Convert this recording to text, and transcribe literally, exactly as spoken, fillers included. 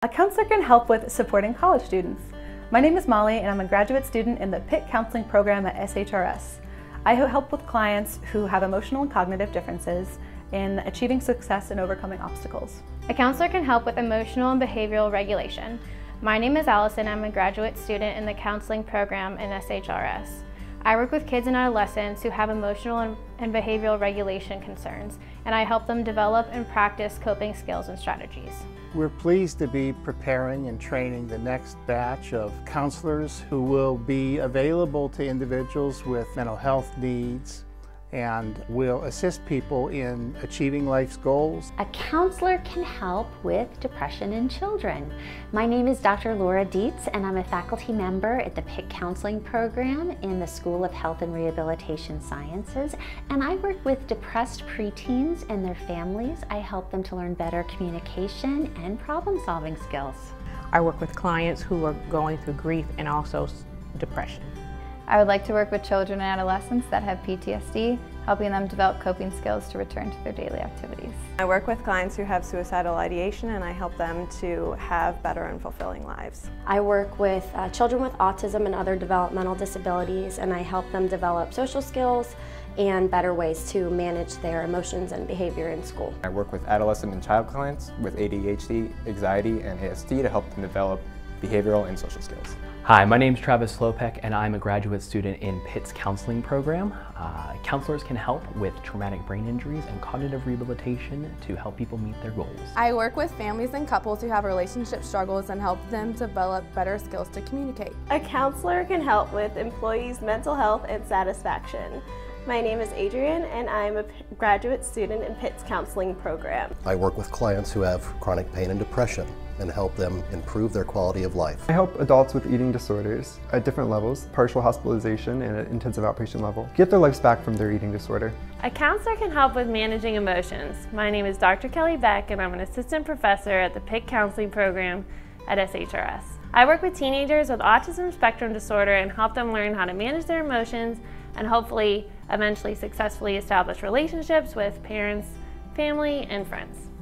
A counselor can help with supporting college students. My name is Molly and I'm a graduate student in the Pitt Counseling Program at S H R S. I help with clients who have emotional and cognitive differences in achieving success and overcoming obstacles. A counselor can help with emotional and behavioral regulation. My name is Allison. I'm a graduate student in the counseling program in S H R S. I work with kids and adolescents who have emotional and, and behavioral regulation concerns, and I help them develop and practice coping skills and strategies. We're pleased to be preparing and training the next batch of counselors who will be available to individuals with mental health needs and will assist people in achieving life's goals. A counselor can help with depression in children. My name is Doctor Laura Dietz and I'm a faculty member at the Pitt Counseling Program in the School of Health and Rehabilitation Sciences, and I work with depressed preteens and their families. I help them to learn better communication and problem-solving skills. I work with clients who are going through grief and also depression. I would like to work with children and adolescents that have P T S D, helping them develop coping skills to return to their daily activities. I work with clients who have suicidal ideation and I help them to have better and fulfilling lives. I work with uh, children with autism and other developmental disabilities, and I help them develop social skills and better ways to manage their emotions and behavior in school. I work with adolescent and child clients with A D H D, anxiety, and A S D to help them develop behavioral and social skills. Hi, my name is Travis Slopek and I'm a graduate student in Pitt's counseling program. Uh, counselors can help with traumatic brain injuries and cognitive rehabilitation to help people meet their goals. I work with families and couples who have relationship struggles and help them develop better skills to communicate. A counselor can help with employees' mental health and satisfaction. My name is Adrienne and I'm a graduate student in Pitt's counseling program. I work with clients who have chronic pain and depression and help them improve their quality of life. I help adults with eating disorders at different levels, partial hospitalization and at intensive outpatient level, get their lives back from their eating disorder. A counselor can help with managing emotions. My name is Doctor Kelly Beck and I'm an assistant professor at the Pitt Counseling Program at S H R S. I work with teenagers with autism spectrum disorder and help them learn how to manage their emotions and hopefully eventually successfully establish relationships with parents, family, and friends.